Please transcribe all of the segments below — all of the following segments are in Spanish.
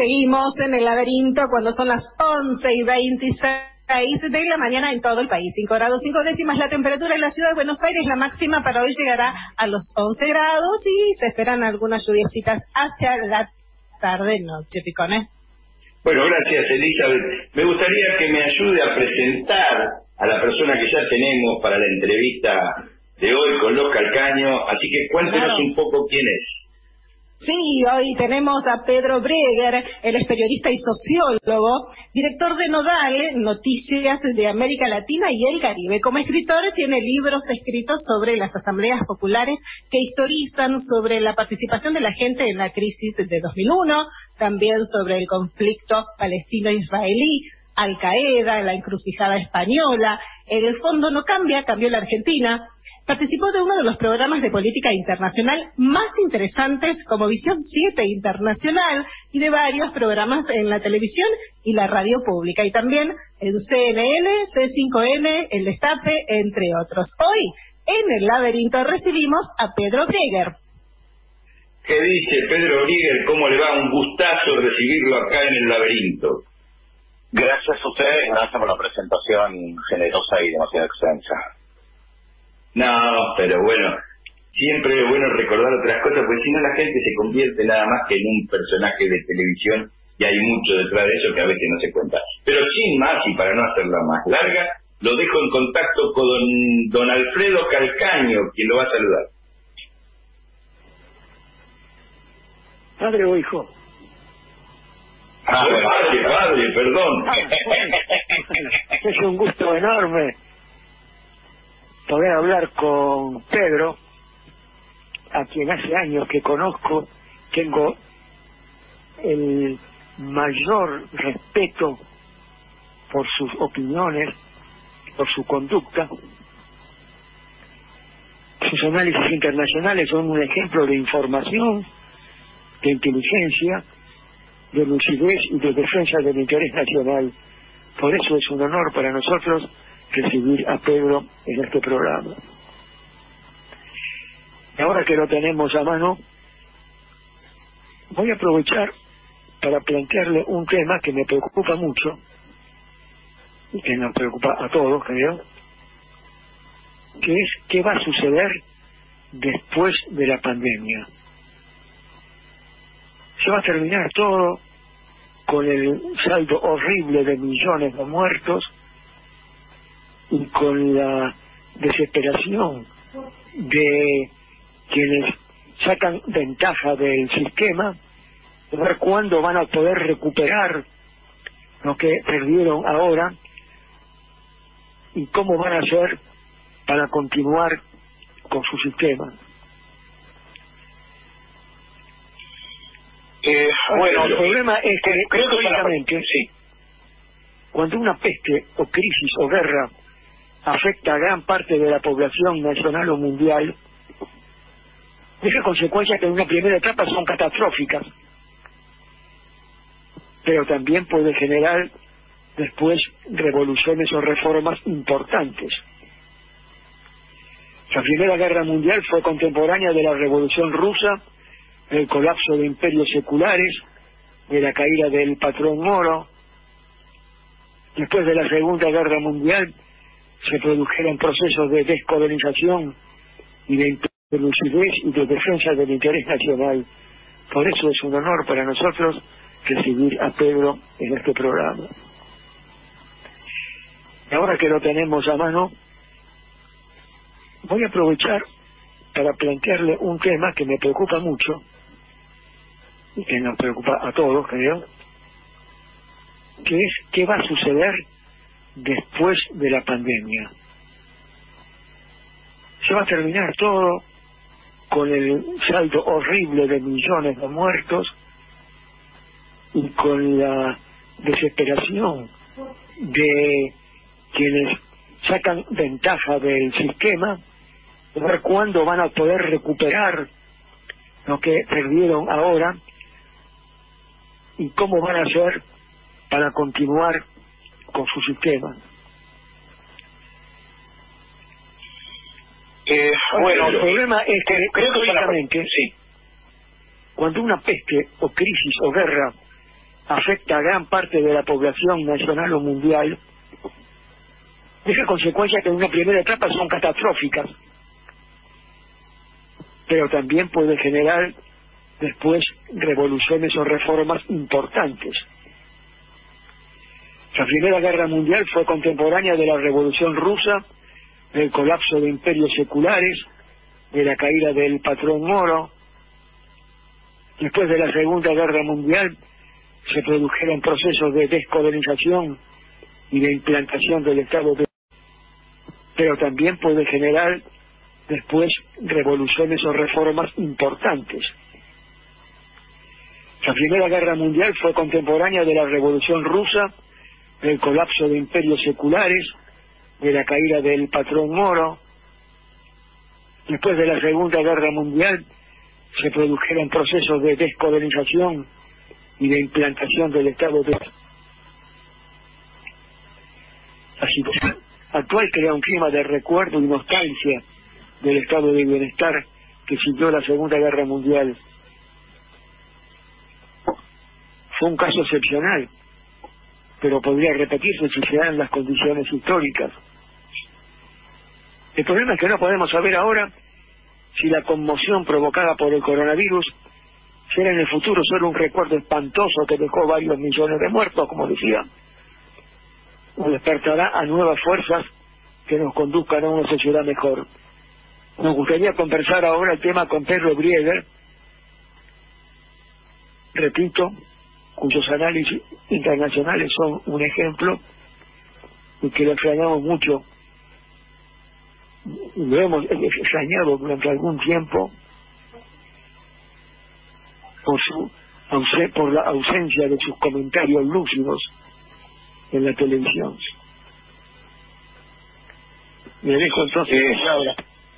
Seguimos en el laberinto cuando son las 11:26 de la mañana en todo el país. 5 grados 5 décimas la temperatura en la ciudad de Buenos Aires. La máxima para hoy llegará a los 11 grados y se esperan algunas lluviecitas hacia la tarde-noche, Picones. Bueno, gracias, Elizabeth. Me gustaría que me ayude a presentar a la persona que ya tenemos para la entrevista de hoy con Los Calcaño, así que cuéntenos un poco quién es. Sí, hoy tenemos a Pedro Breger, él es periodista y sociólogo, director de Nodal, Noticias de América Latina y el Caribe. Como escritor tiene libros escritos sobre las asambleas populares que historizan sobre la participación de la gente en la crisis de 2001, también sobre el conflicto palestino-israelí, Al-Qaeda, la encrucijada española, el fondo no cambia, cambió la Argentina. Participó de uno de los programas de política internacional más interesantes como Visión 7 Internacional y de varios programas en la televisión y la radio pública y también en CNN, C5N, El Destape, entre otros. Hoy, en el laberinto, recibimos a Pedro Breger. ¿Qué dice Pedro Breger? ¿Cómo le va? Un gustazo recibirlo acá en el laberinto. Gracias a ustedes, gracias por la presentación generosa y demasiado extensa. No, pero bueno, siempre es bueno recordar otras cosas, porque si no la gente se convierte nada más que en un personaje de televisión y hay mucho detrás de eso que a veces no se cuenta. Pero sin más, y para no hacerla más larga, lo dejo en contacto con don Alfredo Calcaño, quien lo va a saludar. ¿Padre o hijo? Padre, perdón. Es un gusto enorme poder hablar con Pedro, a quien hace años que conozco. Tengo el mayor respeto por sus opiniones, por su conducta. Sus análisis internacionales son un ejemplo de información, de inteligencia, de lucidez y de defensa del interés nacional. Por eso es un honor para nosotros recibir a Pedro en este programa. Y ahora que lo tenemos a mano, voy a aprovechar para plantearle un tema que me preocupa mucho y que nos preocupa a todos, creo, que es qué va a suceder después de la pandemia. Se va a terminar todo con el saldo horrible de millones de muertos y con la desesperación de quienes sacan ventaja del sistema, de ver cuándo van a poder recuperar lo que perdieron ahora y cómo van a hacer para continuar con su sistema. Bueno, el problema es que precisamente cuando una peste o crisis o guerra afecta a gran parte de la población nacional o mundial, deja consecuencias que en una primera etapa son catastróficas, pero también puede generar después revoluciones o reformas importantes. La Primera Guerra Mundial fue contemporánea de la Revolución Rusa, del colapso de imperios seculares, de la caída del patrón moro. Después de la Segunda Guerra Mundial se produjeron procesos de descolonización y de lucidez y de defensa del interés nacional. Por eso es un honor para nosotros recibir a Pedro en este programa. Y ahora que lo tenemos a mano, voy a aprovechar para plantearle un tema que me preocupa mucho y que nos preocupa a todos, creo, que es qué va a suceder después de la pandemia. Se va a terminar todo con el saldo horrible de millones de muertos y con la desesperación de quienes sacan ventaja del sistema, de ver cuándo van a poder recuperar lo que perdieron ahora y cómo van a hacer para continuar con su sistema. Bueno, el problema es que precisamente cuando una peste o crisis o guerra afecta a gran parte de la población nacional o mundial, deja consecuencias que en una primera etapa son catastróficas, pero también puede generar después revoluciones o reformas importantes. La Primera Guerra Mundial fue contemporánea de la Revolución Rusa, del colapso de imperios seculares, de la caída del patrón moro. Después de la Segunda Guerra Mundial se produjeron procesos de descolonización y de implantación del Estado de... pero también puede generar después revoluciones o reformas importantes. La Primera Guerra Mundial fue contemporánea de la Revolución Rusa, del colapso de imperios seculares, de la caída del patrón moro. Después de la Segunda Guerra Mundial se produjeron procesos de descolonización y de implantación del Estado de... La situación actual crea un clima de recuerdo y nostalgia del estado de bienestar que siguió la Segunda Guerra Mundial. Fue un caso excepcional, pero podría repetirse si se dan las condiciones históricas. El problema es que no podemos saber ahora si la conmoción provocada por el coronavirus será en el futuro solo un recuerdo espantoso que dejó varios millones de muertos, como decía, o despertará a nuevas fuerzas que nos conduzcan a una sociedad mejor. Nos gustaría conversar ahora el tema con Pedro Brieger, repito, cuyos análisis internacionales son un ejemplo y que lo extrañamos mucho. Lo hemos extrañado durante algún tiempo por la ausencia de sus comentarios lúcidos en la televisión. Me dejo entonces ahora.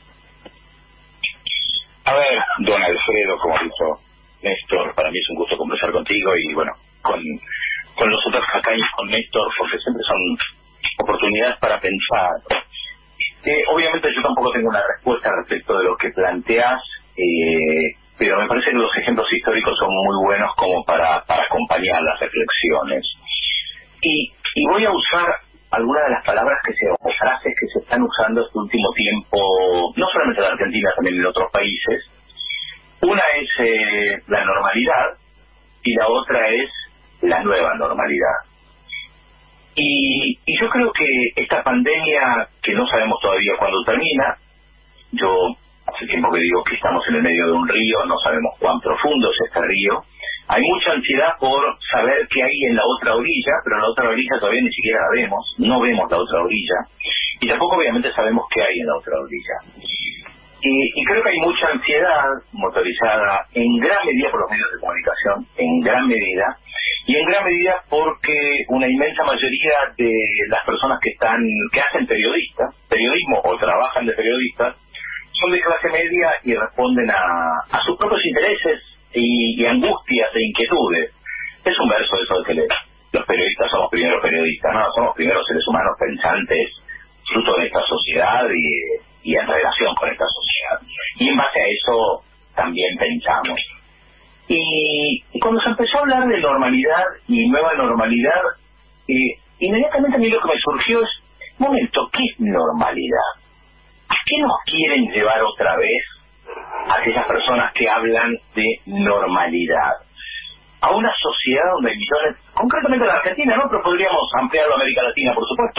A ver, don Alfredo, como dijo Néstor, para mí es un gusto conversar contigo y bueno, con los otros acá y con Néstor, porque siempre son oportunidades para pensar. Obviamente yo tampoco tengo una respuesta respecto de lo que planteas, pero me parece que los ejemplos históricos son muy buenos como para acompañar las reflexiones. Y voy a usar algunas de las palabras o frases que se están usando este último tiempo, no solamente en Argentina, también en otros países. Una es la normalidad y la otra es la nueva normalidad. Y yo creo que esta pandemia, que no sabemos todavía cuándo termina, yo hace tiempo que digo que estamos en el medio de un río, no sabemos cuán profundo es este río. Hay mucha ansiedad por saber qué hay en la otra orilla, pero la otra orilla todavía ni siquiera la vemos, no vemos la otra orilla, y tampoco obviamente sabemos qué hay en la otra orilla. Y creo que hay mucha ansiedad motorizada en gran medida por los medios de comunicación, en gran medida, y en gran medida porque una inmensa mayoría de las personas que hacen periodismo o trabajan de periodistas, son de clase media y responden a sus propios intereses y angustias e inquietudes. Es un verso eso de que los periodistas somos primero periodistas, no, somos primero seres humanos pensantes, fruto de esta sociedad y en relación con esta sociedad. Y en base a eso también pensamos. Y cuando se empezó a hablar de normalidad y nueva normalidad, inmediatamente a mí lo que me surgió es, un momento, ¿qué es normalidad? ¿A qué nos quieren llevar otra vez aquellas personas que hablan de normalidad? A una sociedad donde hay millones, concretamente en la Argentina, ¿no? Pero podríamos ampliarlo a América Latina, por supuesto,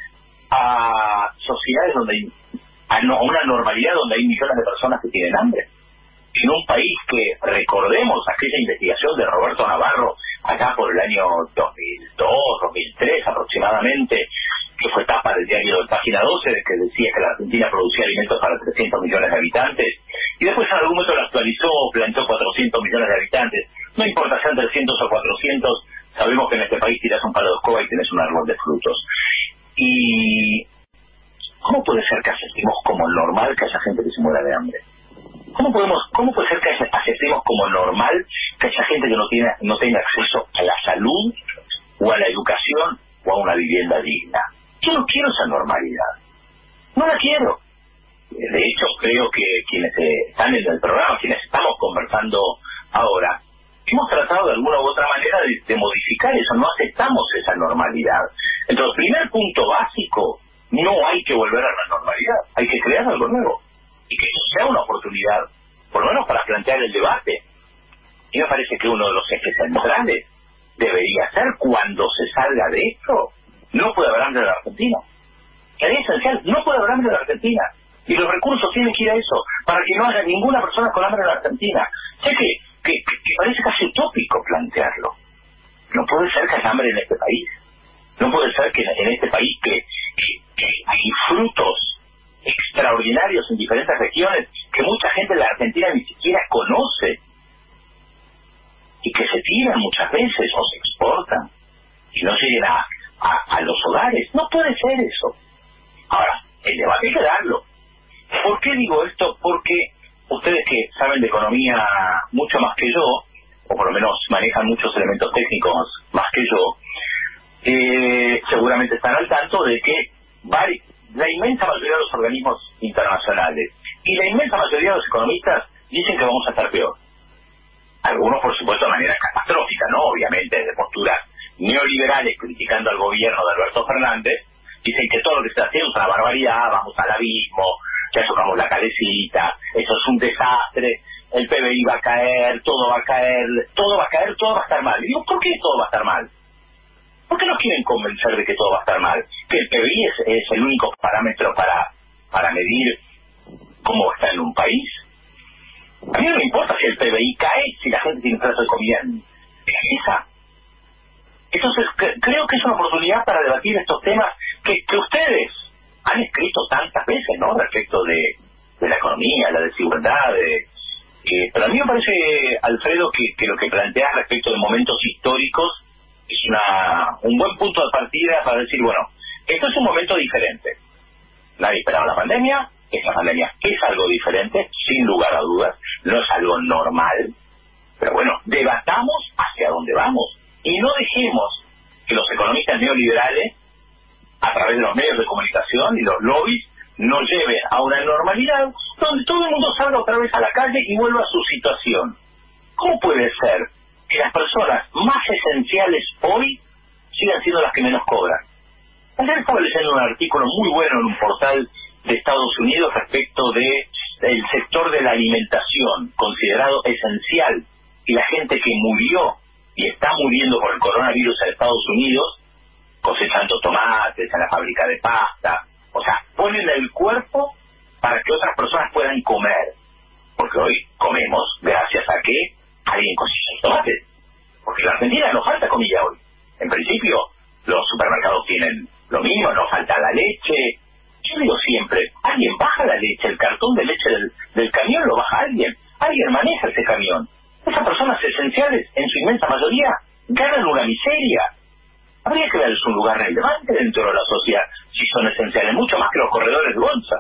a sociedades donde hay, a una normalidad donde hay millones de personas que tienen hambre. En un país que, recordemos aquella investigación de Roberto Navarro, acá por el año 2002, 2003 aproximadamente, que fue tapa del diario de Página 12, de que decía que la Argentina producía alimentos para 300 millones de habitantes, y después en algún momento lo actualizó, planteó 400 millones de habitantes. No importa sean 300 o 400, sabemos que en este país tiras un palo de escoba y tienes un árbol de frutos. Y ¿cómo puede ser que aceptemos como normal que haya gente que se muera de hambre? ¿Cómo puede ser que aceptemos como normal que haya gente que no tenga acceso a la salud o a la educación o a una vivienda digna? Yo no quiero esa normalidad. No la quiero. De hecho, creo que quienes están en el programa, quienes estamos conversando ahora, hemos tratado de alguna u otra manera de modificar eso, no aceptamos esa normalidad. Entonces, primer punto básico, no hay que volver a la normalidad, hay que crear algo nuevo, y que eso sea una oportunidad, por lo menos para plantear el debate. Y me parece que uno de los ejes centrales debería ser, cuando se salga de esto, no puede haber hambre en la Argentina. Es esencial, no puede haber hambre en la Argentina. Y los recursos tienen que ir a eso, para que no haya ninguna persona con hambre en la Argentina. Sé que parece casi utópico plantearlo. No puede ser que haya hambre en este país. No puede ser que en este país que hay frutos extraordinarios en diferentes regiones que mucha gente en la Argentina ni siquiera conoce, y que se tiran muchas veces o se exportan y no lleguen a los hogares. No puede ser eso. Ahora, el debate hay que darlo. ¿Por qué digo esto? Porque ustedes que saben de economía mucho más que yo, o por lo menos manejan muchos elementos técnicos más que yo, seguramente están al tanto de que la inmensa mayoría de los organismos internacionales y la inmensa mayoría de los economistas dicen que vamos a estar peor. Algunos, por supuesto, de manera catastrófica, ¿no? Obviamente, de posturas neoliberales criticando al gobierno de Alberto Fernández, dicen que todo lo que se está haciendo es una barbaridad, vamos al abismo, ya tocamos la calecita, eso es un desastre, el PBI va a caer, todo va a caer, todo va a caer, todo va a estar mal. Y digo, ¿por qué todo va a estar mal? ¿Por qué nos quieren convencer de que todo va a estar mal? Que el PBI es el único parámetro para medir cómo está en un país. A mí no me importa si el PBI cae, si la gente tiene un plato de comida en esa. Entonces, creo que es una oportunidad para debatir estos temas que ustedes han escrito tantas veces, ¿no? Respecto de la economía, la desigualdad. Pero a mí me parece, Alfredo, que lo que planteas respecto de momentos históricos es un buen punto de partida para decir, bueno, esto es un momento diferente. Nadie esperaba la pandemia. Esa pandemia es algo diferente, sin lugar a dudas, no es algo normal, pero bueno, debatamos hacia dónde vamos y no dejemos que los economistas neoliberales, a través de los medios de comunicación y los lobbies, nos lleven a una normalidad donde todo el mundo salga otra vez a la calle y vuelva a su situación. ¿Cómo puede ser que las personas más esenciales hoy sigan siendo las que menos cobran? Ayer estaba leyendo un artículo muy bueno en un portal de Estados Unidos respecto del sector de la alimentación, considerado esencial, y la gente que murió y está muriendo por el coronavirus en Estados Unidos, cosechando tomates en la fábrica de pasta, o sea, ponen el cuerpo para que otras personas puedan comer, porque hoy comemos gracias a que alguien cosecha tomates, porque en la Argentina no falta comida hoy. En principio, los supermercados tienen lo mismo, no falta la leche. Yo digo siempre, alguien baja la leche, el cartón de leche del camión lo baja alguien maneja ese camión. Esas personas esenciales, en su inmensa mayoría, ganan una miseria. Habría que darles un lugar relevante dentro de la sociedad, si son esenciales, mucho más que los corredores de bolsa.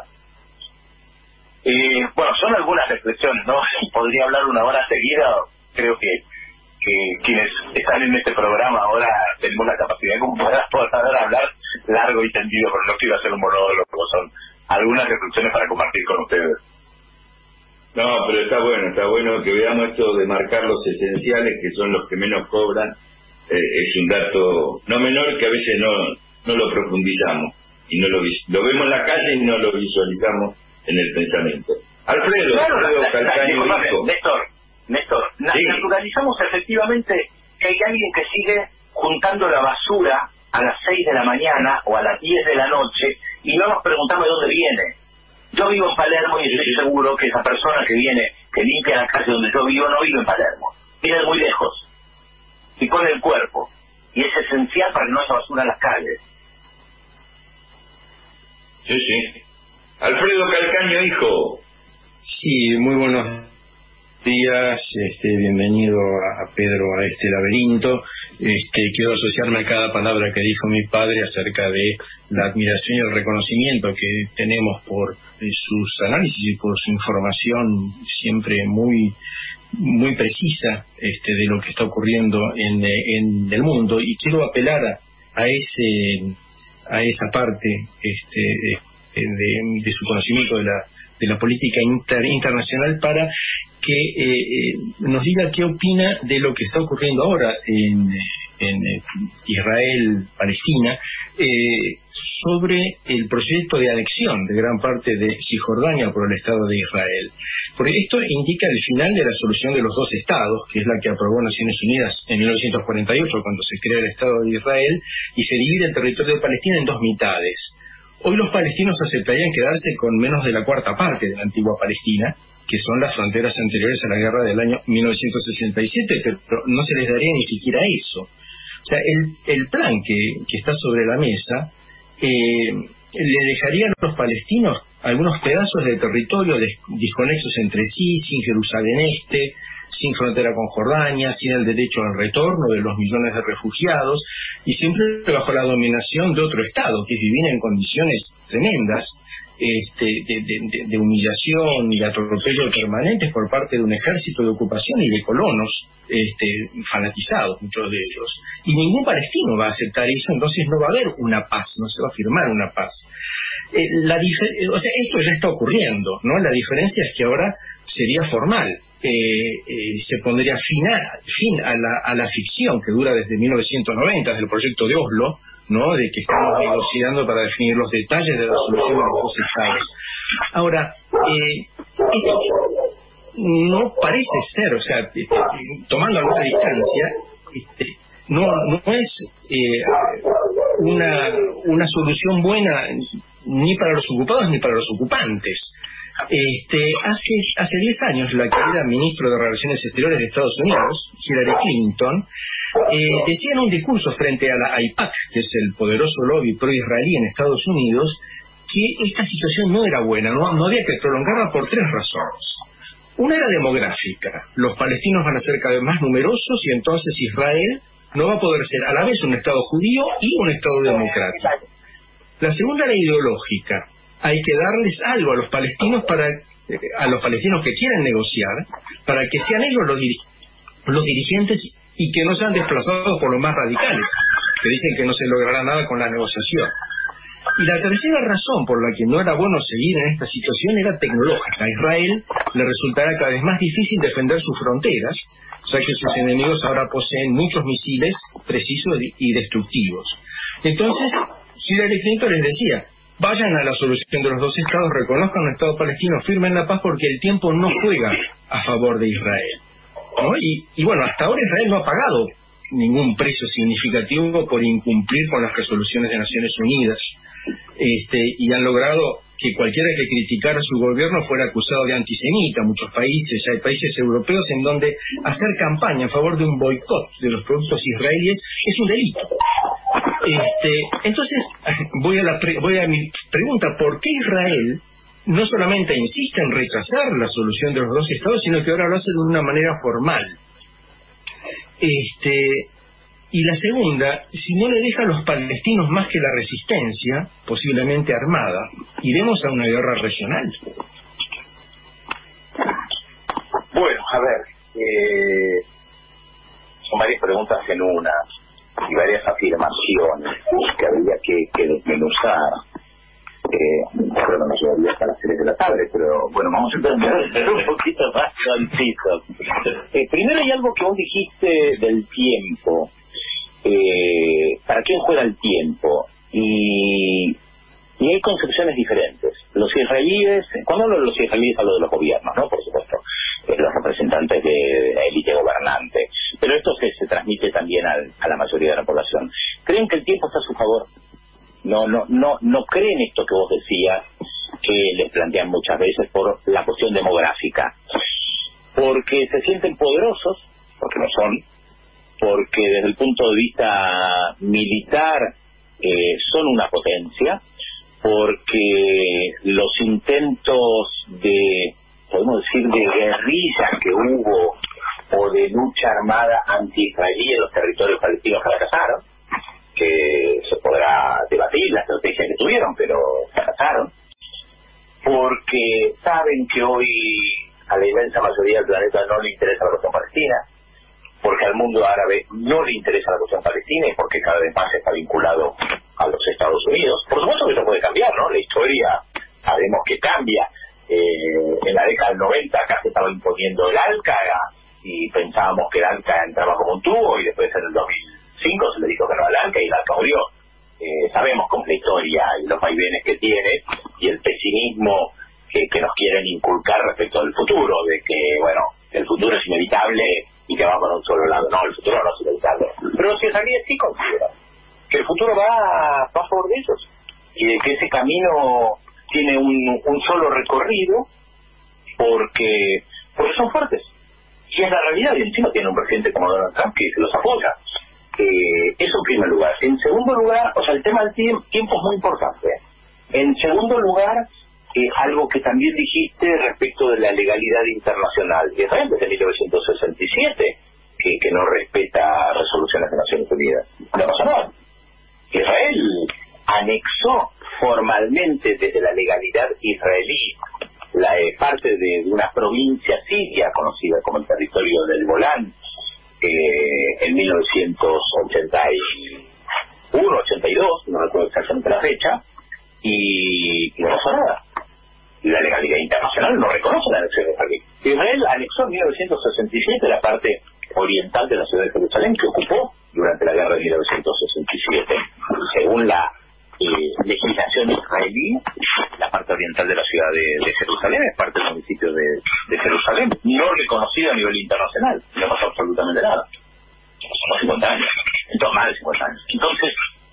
Bueno, son algunas reflexiones, ¿no? Podría hablar una hora seguida. Creo que quienes están en este programa ahora tenemos la capacidad como para poder hablar largo y tendido, pero no quiero hacer un monólogo, son algunas reflexiones para compartir con ustedes. No, pero está bueno que veamos esto de marcar los esenciales, que son los que menos cobran. Es un dato no menor que a veces no lo profundizamos y no lo vemos en la calle y no lo visualizamos en el pensamiento. Alfredo, claro, Calcaño, Néstor, sí. Naturalizamos efectivamente que hay alguien que sigue juntando la basura a las 6 de la mañana o a las 10 de la noche y no nos preguntamos de dónde viene. Yo vivo en Palermo y estoy seguro que esa persona que limpia la calle donde yo vivo no vive en Palermo, vive de muy lejos y pone el cuerpo, y es esencial para que no haya basura en las calles. Sí. Alfredo Calcaño, hijo. Sí, muy buenos días, bienvenido a Pedro a este laberinto. Quiero asociarme a cada palabra que dijo mi padre acerca de la admiración y el reconocimiento que tenemos por sus análisis y por su información siempre muy precisa de lo que está ocurriendo en el mundo, y quiero apelar a esa parte de su conocimiento de la política internacional para que nos diga qué opina de lo que está ocurriendo ahora en Israel-Palestina, sobre el proyecto de anexión de gran parte de Cisjordania por el Estado de Israel. Porque esto indica el final de la solución de los dos estados, que es la que aprobó Naciones Unidas en 1948, cuando se crea el Estado de Israel, y se divide el territorio de Palestina en dos mitades. Hoy los palestinos aceptarían quedarse con menos de la cuarta parte de la antigua Palestina, que son las fronteras anteriores a la guerra del año 1967, pero no se les daría ni siquiera eso. O sea, el plan que está sobre la mesa le dejaría a los palestinos algunos pedazos de territorio desconexos entre sí, sin Jerusalén Este, sin frontera con Jordania, sin el derecho al retorno de los millones de refugiados, y siempre bajo la dominación de otro Estado, que es vivir en condiciones tremendas, de humillación y de atropello permanentes por parte de un ejército de ocupación y de colonos fanatizados, muchos de ellos. Y ningún palestino va a aceptar eso, entonces no va a haber una paz, no se va a firmar una paz. O sea, esto ya está ocurriendo, ¿no? La diferencia es que ahora sería formal. Se pondría fin a la ficción que dura desde 1990, desde el proyecto de Oslo, ¿no? De que estamos negociando para definir los detalles de la solución de los dos estados. Ahora, esto no parece ser, o sea, tomando alguna distancia, no es una solución buena ni para los ocupados ni para los ocupantes. Hace 10 años la querida ministra de Relaciones Exteriores de Estados Unidos, Hillary Clinton, decía en un discurso frente a la AIPAC, que es el poderoso lobby pro-israelí en Estados Unidos, que esta situación no era buena, no había que prolongarla por 3 razones. Una era demográfica, los palestinos van a ser cada vez más numerosos y entonces Israel no va a poder ser a la vez un Estado judío y un Estado democrático. La segunda era ideológica. Hay que darles algo a los palestinos que quieren negociar, para que sean ellos los dirigentes y que no sean desplazados por los más radicales, que dicen que no se logrará nada con la negociación. Y la tercera razón por la que no era bueno seguir en esta situación era tecnológica. A Israel le resultará cada vez más difícil defender sus fronteras, ya que sus enemigos ahora poseen muchos misiles precisos y destructivos. Entonces, Hillary Clinton les decía: vayan a la solución de los dos estados, reconozcan un Estado palestino, firmen la paz, porque el tiempo no juega a favor de Israel, ¿no? Y bueno, hasta ahora Israel no ha pagado ningún precio significativo por incumplir con las resoluciones de Naciones Unidas, y han logrado que cualquiera que criticara su gobierno fuera acusado de antisemita. Muchos países, hay países europeos en donde hacer campaña a favor de un boicot de los productos israelíes es un delito. Entonces, voy a mi pregunta: ¿por qué Israel no solamente insiste en rechazar la solución de los dos estados, sino que ahora lo hace de una manera formal? Y la segunda, si no le deja a los palestinos más que la resistencia, posiblemente armada, iremos a una guerra regional. Bueno, a ver, son varias preguntas en una y varias afirmaciones que habría que desmenuzar. Creo que nos llevaría hasta las 3 de la tarde, pero bueno, vamos a empezar un poquito más conciso. Primero, hay algo que vos dijiste del tiempo. ¿Para quién juega el tiempo? Y hay concepciones diferentes. Los israelíes, cuando hablo de los israelíes hablo de los gobiernos, ¿no? Por supuesto, los representantes de la élite gobernante. Pero esto se transmite también a la mayoría de la población. ¿Creen que el tiempo está a su favor? No creen esto que vos decías, que les plantean muchas veces por la cuestión demográfica. Porque se sienten poderosos, porque no son, porque desde el punto de vista militar son una potencia, porque los intentos podemos decir, de guerrilla que hubo o de lucha armada anti-israelí en los territorios palestinos fracasaron, que se podrá debatir la estrategia que tuvieron, pero fracasaron, porque saben que hoy a la inmensa mayoría del planeta no le interesa la cuestión palestina, porque al mundo árabe no le interesa la cuestión palestina y porque cada vez más está vinculado a los Estados Unidos. Por supuesto que eso puede cambiar, ¿no? La historia sabemos que cambia. En la década del 90 acá se estaba imponiendo el ALCA y pensábamos que el ALCA entraba como un tubo, y después en el 2005 se le dijo que no al ALCA y el ALCA murió. Sabemos con la historia y los vaivenes que tiene y el pesimismo que nos quieren inculcar respecto al futuro, de que, bueno, el futuro es inevitable y que va por un solo lado. No, el futuro no es inevitable. Pero los israelíes sí consideran que el futuro va a favor de ellos y de que ese camino tiene un solo recorrido porque son fuertes. Y es la realidad, y encima tiene un presidente como Donald Trump que se los apoya. Eso en primer lugar. En segundo lugar, o sea, el tema del tiempo es muy importante. En segundo lugar, algo que también dijiste respecto de la legalidad internacional. Israel desde 1967 que no respeta resoluciones de Naciones Unidas. No pasa nada. Israel anexó formalmente desde la legalidad israelí la parte de una provincia siria conocida como el territorio del Golán en 1981, 82, no recuerdo exactamente la fecha, y no pasó nada. La legalidad internacional no reconoce la anexión de Israel. Israel anexó en 1967 la parte oriental de la ciudad de Jerusalén, que ocupó durante la guerra de 1967. Según la legislación israelí, la parte oriental de la ciudad de Jerusalén es parte del municipio de Jerusalén, no reconocido a nivel internacional. No pasó absolutamente nada. Pasó 50 años. Entonces, más de 50 años. Entonces,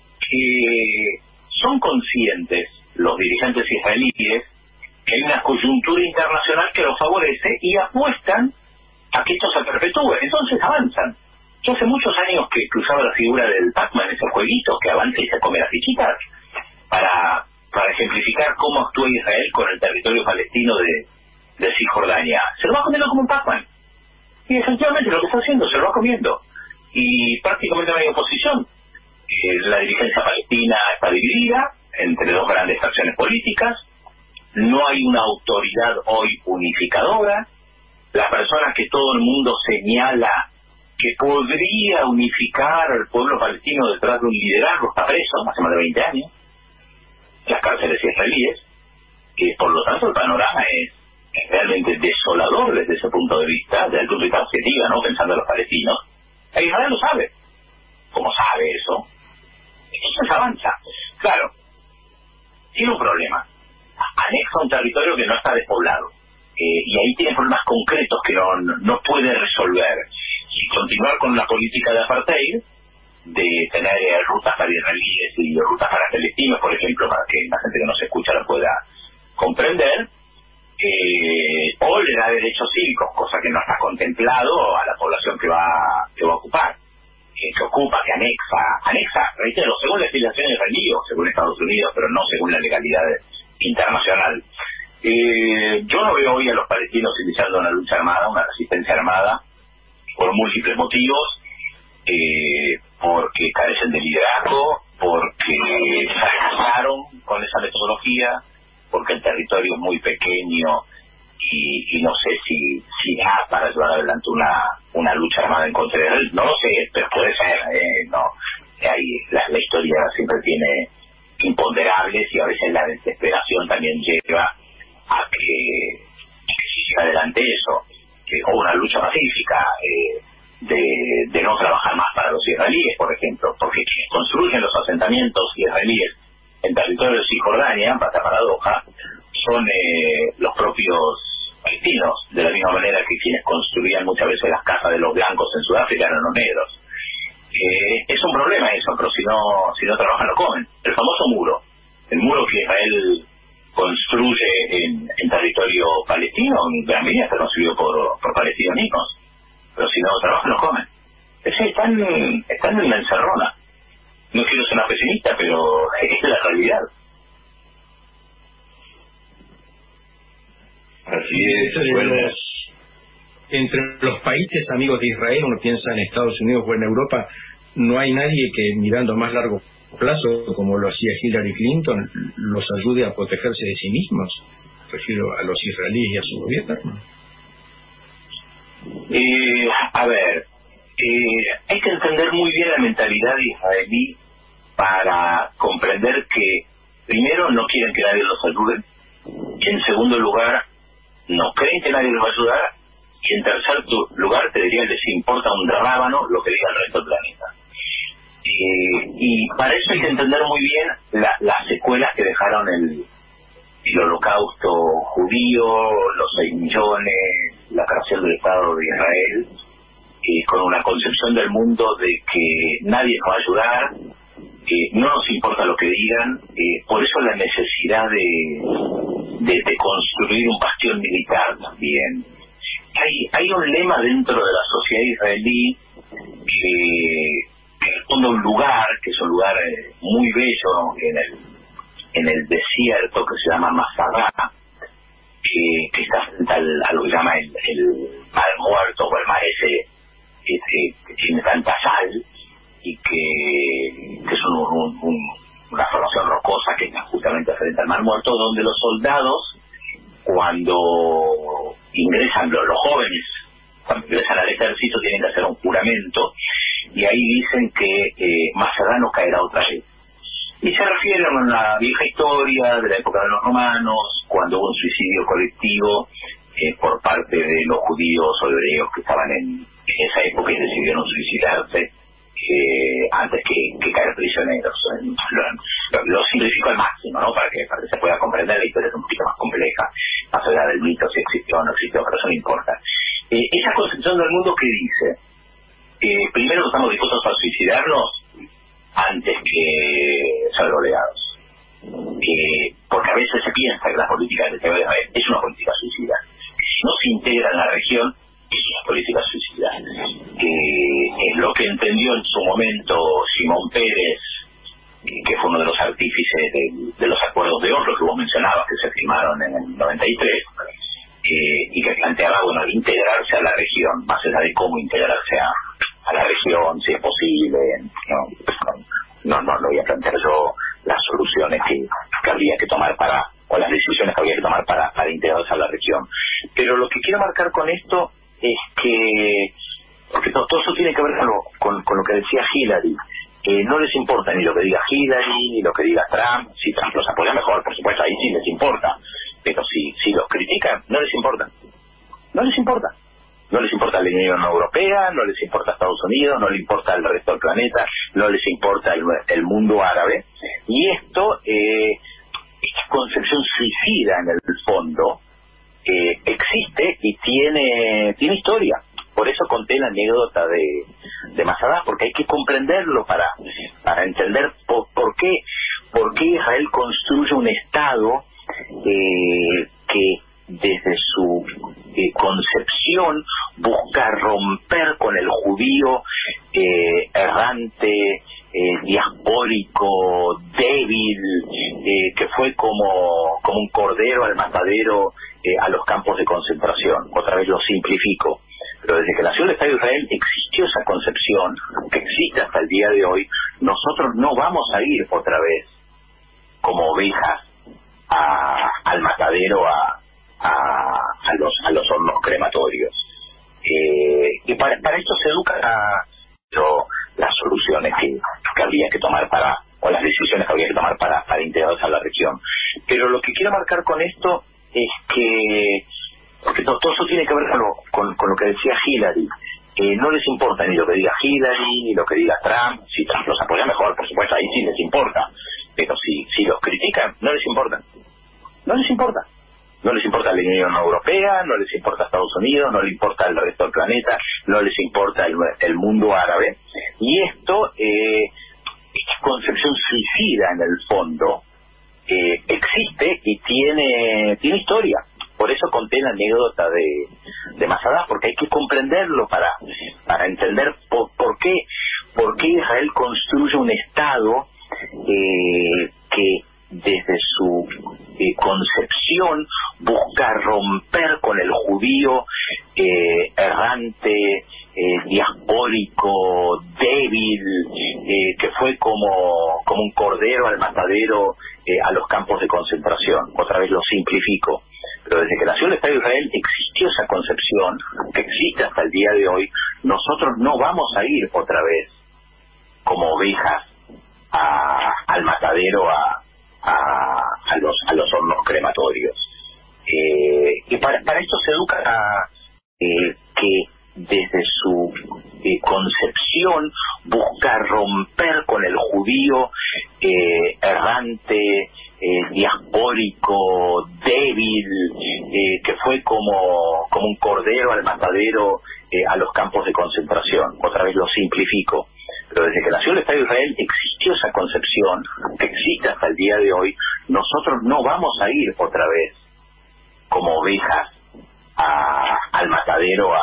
son conscientes los dirigentes israelíes que hay una coyuntura internacional que los favorece y apuestan a que esto se perpetúe. Entonces avanzan. Yo hace muchos años que usaba la figura del Pac-Man, ese jueguito que avanza y se come las fichitas, para ejemplificar cómo actúa Israel con el territorio palestino de Cisjordania. Se lo va comiendo como un Pac-Man. Y efectivamente lo que está haciendo, se lo va comiendo. Y prácticamente no hay oposición. La dirigencia palestina está dividida entre dos grandes facciones políticas. No hay una autoridad hoy unificadora. La persona que todo el mundo señala que podría unificar al pueblo palestino detrás de un liderazgo está preso hace más de 20 años en las cárceles israelíes, y por lo tanto el panorama es realmente desolador desde ese punto de vista, desde el punto de vista objetivo, ¿no? Pensando en los palestinos. E Israel lo sabe. ¿Cómo sabe eso? Entonces avanza. Claro, tiene un problema. Anexa un territorio que no está despoblado. Y ahí tiene problemas concretos que no puede resolver. Y continuar con la política de apartheid, de tener rutas para israelíes y rutas para palestinos, por ejemplo, para que la gente que nos escucha lo pueda comprender, o le da derechos cívicos, cosa que no está contemplado a la población que va a ocupar, que ocupa, que anexa, reitero, según la legislación israelí o según Estados Unidos, pero no según la legalidad internacional. Yo no veo hoy a los palestinos iniciando una lucha armada, una resistencia armada, por múltiples motivos, porque carecen de liderazgo, porque fracasaron con esa metodología, porque el territorio es muy pequeño y no sé si da para llevar adelante una lucha armada en contra de él. No lo sé, pero puede ser. La historia siempre tiene imponderables y a veces la desesperación también lleva a que se siga adelante eso, o una lucha pacífica de no trabajar más para los israelíes, por ejemplo, porque quienes construyen los asentamientos israelíes en territorio de Cisjordania, para paradoja, son los propios palestinos, de la misma manera que quienes construían muchas veces las casas de los blancos en Sudáfrica eran los negros. Es un problema eso, pero si no trabajan lo comen. El famoso muro, el muro que Israel construye en territorio palestino, en gran medida está construido por palestinos mismos, pero si no trabajan lo comen. Están en la encerrona. No quiero ser una pesimista, pero esta es la realidad. Así es. Entre los países amigos de Israel, uno piensa en Estados Unidos o en Europa, no hay nadie que mirando a más largo plazo, como lo hacía Hillary Clinton, los ayude a protegerse de sí mismos. Refiero a los israelíes y a su gobierno. Hay que entender muy bien la mentalidad israelí para comprender que, primero, no quieren que nadie los ayude, y en segundo lugar, no creen que nadie los va a ayudar, y en tercer lugar, te diría que les importa un rábano lo que diga el resto del planeta. Y para eso hay que entender muy bien las secuelas que dejaron el holocausto judío, los 6 millones, la creación del Estado de Israel, con una concepción del mundo de que nadie nos va a ayudar, no nos importa lo que digan, por eso la necesidad de construir un bastión militar también. Hay un lema dentro de la sociedad israelí que responde a un lugar, que es un lugar muy bello en el desierto, que se llama Masada, que está frente a lo que llama el mar muerto, o el mar ese que tiene tanta sal, y que es una formación rocosa que está justamente frente al mar muerto, donde los soldados, cuando ingresan, los jóvenes, cuando ingresan al ejército, tienen que hacer un juramento, y ahí dicen que Masada no caerá otra vez. Y se refieren a una vieja historia de la época de los romanos, cuando hubo un suicidio colectivo por parte de los judíos o hebreos que estaban en esa época y decidieron suicidarse antes que caer prisioneros. Lo simplifico al máximo, ¿no? Para que se pueda comprender. La historia es un poquito más compleja, más allá del mito, si existió o no existió, pero eso no importa. Esa concepción del mundo que dice, primero estamos dispuestos a suicidarnos antes que ser goleados. Porque a veces se piensa que la política de Israel es una política suicida. Si no se integra en la región, es una política suicida. Es lo que entendió en su momento Simón Pérez, que fue uno de los artífices de los acuerdos de Oslo que vos mencionabas, que se firmaron en el 93, y que planteaba, bueno, integrarse a la región, más allá de cómo integrarse a la región, si es posible. No voy a plantear yo las soluciones que habría que tomar o las decisiones que habría que tomar para integrarse a la región. Pero lo que quiero marcar con esto es que, porque todo eso tiene que ver con lo que decía Hillary, no les importa ni lo que diga Hillary, ni lo que diga Trump. Si Trump los apoya mejor, por supuesto, ahí sí les importa, pero si los critican, no les importa. No les importa. No les importa la Unión Europea, no les importa Estados Unidos, no les importa el resto del planeta, no les importa el mundo árabe. Y esta concepción suicida en el fondo existe y tiene historia. Por eso conté la anécdota de Masada, porque hay que comprenderlo para entender por qué Israel construye un Estado que desde su concepción busca romper con el judío errante, diaspórico, débil, que fue como un cordero al matadero a los campos de concentración. Otra vez lo simplifico, pero desde que nació el Estado de Israel existió esa concepción, que existe hasta el día de hoy. Nosotros no vamos a ir otra vez como ovejas al matadero, a los hornos crematorios. Y para esto se educan las soluciones que habría que tomar o las decisiones que habría que tomar para integrarse a la región. Pero lo que quiero marcar con esto es que, porque todo eso tiene que ver con lo que decía Hillary, no les importa ni lo que diga Hillary, ni lo que diga Trump. Si Trump los apoya mejor, por supuesto, ahí sí les importa, pero si los critican, no les importa. No les importa. No les importa la Unión Europea, no les importa Estados Unidos, no les importa el resto del planeta, no les importa el mundo árabe. Y esta concepción suicida en el fondo existe y tiene historia. Por eso conté la anécdota de Masada, porque hay que comprenderlo para entender por qué Israel construye un Estado que desde su concepción busca romper con el judío errante, diaspórico, débil, que fue como un cordero al matadero a los campos de concentración. Otra vez lo simplifico, pero desde que nació el Estado de Israel existió esa concepción, que existe hasta el día de hoy. Nosotros no vamos a ir otra vez como ovejas al matadero, a los hornos crematorios. Y para esto se educa que desde su concepción busca romper con el judío errante, diaspórico, débil, que fue como un cordero al matadero, a los campos de concentración. Otra vez lo simplifico, pero desde que nació el Estado de Israel existió esa concepción, que existe hasta el día de hoy. Nosotros no vamos a ir otra vez como ovejas al matadero,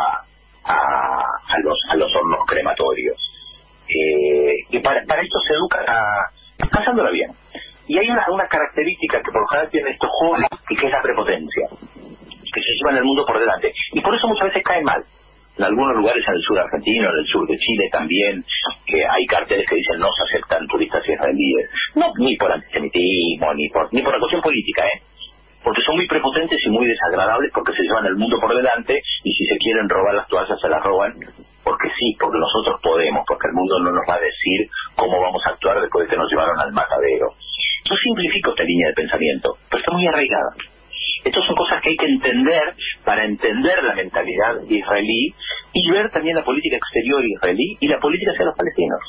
a los hornos crematorios. Y para esto se educa pasándola bien. Y hay una característica que por lo general tienen estos jóvenes, y que es la prepotencia, que se llevan el mundo por delante. Y por eso muchas veces cae mal. En algunos lugares en el sur argentino, en el sur de Chile también, que hay carteles que dicen no se aceptan turistas israelíes. No, ni por antisemitismo, ni por la cuestión política, porque son muy prepotentes y muy desagradables, porque se llevan el mundo por delante, y si se quieren robar las toallas se las roban, porque sí, porque nosotros podemos, porque el mundo no nos va a decir cómo vamos a actuar después de que nos llevaron al matadero. Yo simplifico esta línea de pensamiento, pero está muy arraigada. Estas son cosas que hay que entender para entender la mentalidad israelí y ver también la política exterior israelí y la política hacia los palestinos.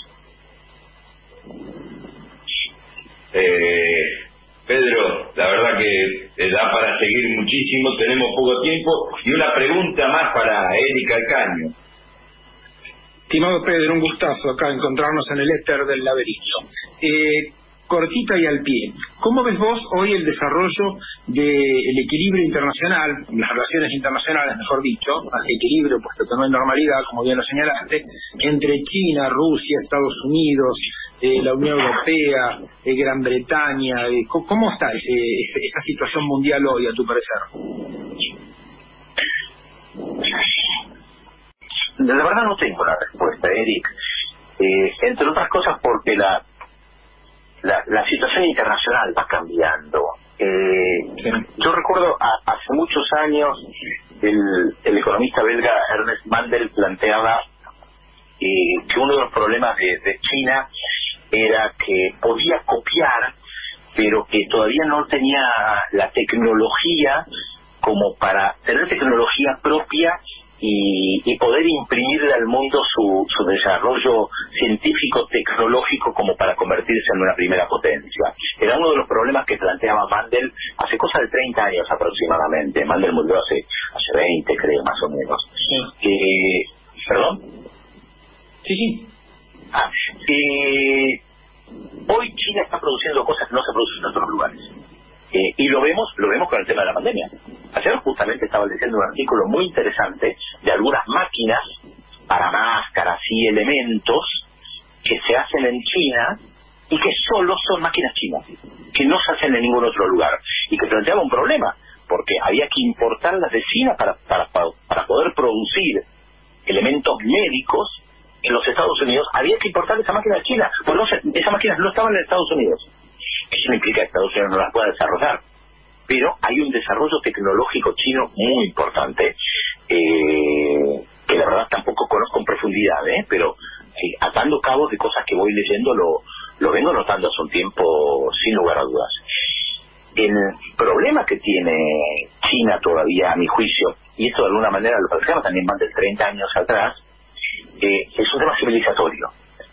Pedro, la verdad que da para seguir muchísimo, tenemos poco tiempo, y una pregunta más para Erika Caño. Estimado Pedro, un gustazo acá encontrarnos en el éter del laberinto. Cortita y al pie, ¿cómo ves vos hoy el desarrollo del equilibrio internacional, las relaciones internacionales, mejor dicho, más que equilibrio, puesto que no hay normalidad, como bien lo señalaste, entre China, Rusia, Estados Unidos, la Unión Europea, Gran Bretaña? ¿Cómo está esa situación mundial hoy, a tu parecer? De verdad no tengo la respuesta, Eric. Entre otras cosas porque la situación internacional va cambiando. Sí. Yo recuerdo hace muchos años el economista belga Ernest Mandel planteaba que uno de los problemas de China era que podía copiar, pero que todavía no tenía la tecnología como para tener tecnología propia y poder imprimirle al mundo su desarrollo científico tecnológico como para convertirse en una primera potencia. Era uno de los problemas que planteaba Mandel hace cosa de 30 años aproximadamente. Mandel murió hace 20, creo, más o menos. Sí. ¿Perdón? Sí. Hoy China está produciendo cosas que no se producen en otros lugares. Y lo vemos con el tema de la pandemia. Ayer justamente estaba leyendo un artículo muy interesante de algunas máquinas para máscaras y elementos que se hacen en China y que solo son máquinas chinas, que no se hacen en ningún otro lugar, y que planteaba un problema, porque había que importarlas de China para poder producir elementos médicos en los Estados Unidos. Había que importar esa máquina de China, porque esas máquinas no estaban en Estados Unidos. Eso no implica que Estados Unidos no las pueda desarrollar, pero hay un desarrollo tecnológico chino muy importante, que la verdad tampoco conozco en profundidad, pero atando cabos de cosas que voy leyendo lo vengo notando hace un tiempo, sin lugar a dudas. El problema que tiene China todavía, a mi juicio, y esto de alguna manera lo planteamos también más de 30 años atrás, es un tema civilizatorio.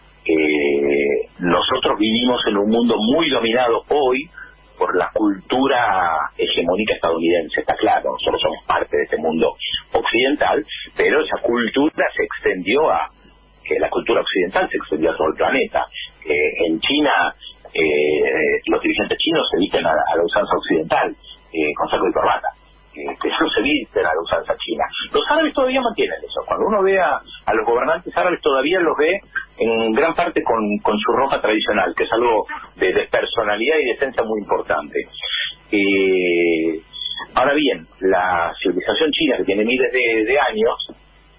Nosotros vivimos en un mundo muy dominado hoy por la cultura hegemónica estadounidense, está claro. Nosotros somos parte de este mundo occidental, pero esa cultura se extendió la cultura occidental se extendió a todo el planeta. En China, los dirigentes chinos se visten a la usanza occidental, con saco y corbata. Que no se visten a la usanza china. Los árabes todavía mantienen eso. Cuando uno ve a los gobernantes árabes, todavía los ve en gran parte con su ropa tradicional, que es algo de personalidad y de esencia muy importante. Ahora bien, la civilización china, que tiene miles de años,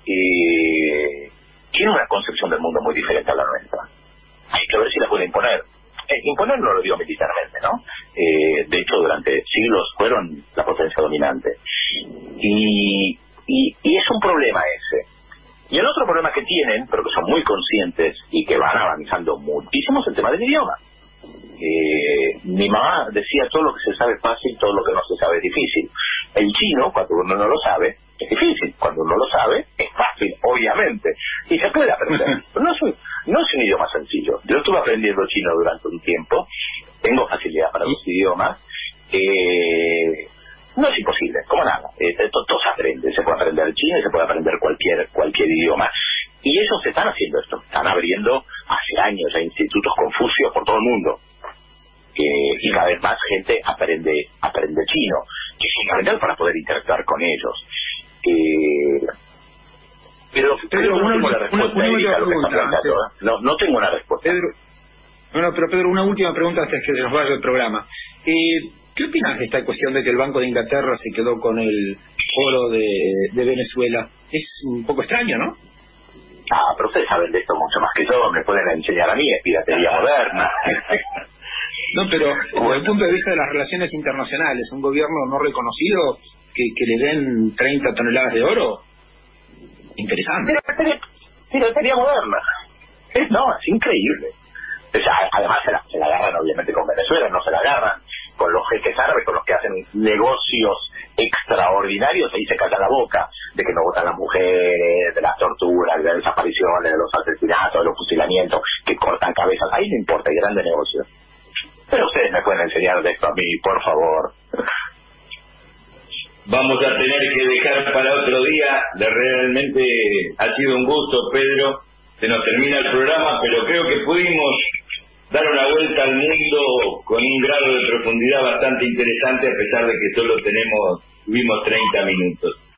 tiene una concepción del mundo muy diferente a la nuestra. Hay que ver si la puede imponer. Imponer no lo digo militarmente, ¿no? De hecho, durante siglos fueron la potencia dominante. Y es un problema ese. Y el otro problema que tienen, pero que son muy conscientes y que van avanzando muchísimo, es el tema del idioma. Mi mamá decía, todo lo que se sabe es fácil, todo lo que no se sabe es difícil. El chino, cuando uno no lo sabe, es difícil. Cuando uno lo sabe, es fácil, obviamente. Y se puede aprender. Pero no es un idioma sencillo. Yo estuve aprendiendo chino durante un tiempo. Tengo facilidad para los idiomas. No es imposible, como nada. Todo se aprende. Se puede aprender chino y se puede aprender cualquier idioma. Y ellos están haciendo esto. Están abriendo hace años a institutos Confucio por todo el mundo. Y cada vez más gente aprende chino, que es fundamental para poder interactuar con ellos. Pero no tengo la respuesta, Erika, a lo que está planteando. No tengo una respuesta. Pero Pedro, una última pregunta antes que se nos vaya el programa. ¿Qué opinas de esta cuestión de que el Banco de Inglaterra se quedó con el oro de Venezuela? Es un poco extraño, ¿no? Pero ustedes saben de esto mucho más que yo, me pueden enseñar a mí, es piratería moderna. No, pero desde el punto de vista de las relaciones internacionales, un gobierno no reconocido que le den 30 toneladas de oro, interesante. Piratería moderna. Es increíble. O sea, además se la agarran obviamente con Venezuela, no se la agarran con los jeques árabes, con los que hacen negocios extraordinarios, ahí se calla la boca de que no votan las mujeres, de las torturas, de las desapariciones, de los asesinatos, de los fusilamientos, que cortan cabezas, ahí no importa, hay grandes negocios. Pero ustedes me pueden enseñar de esto a mí, por favor. Vamos a tener que dejar para otro día. Realmente ha sido un gusto, Pedro. Se nos termina el programa, pero creo que pudimos dar una vuelta al mundo con un grado de profundidad bastante interesante, a pesar de que solo tuvimos 30 minutos.